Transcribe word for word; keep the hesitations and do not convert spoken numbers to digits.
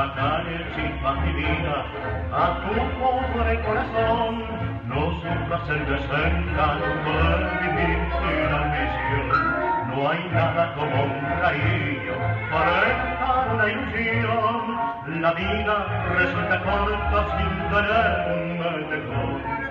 calle chispas divina a tu pobre corazón. No sufras el desencanto de vivir sin ambición. No hay nada como un cariño para dejar una ilusión. La vida resulta corta sin tener un mejor.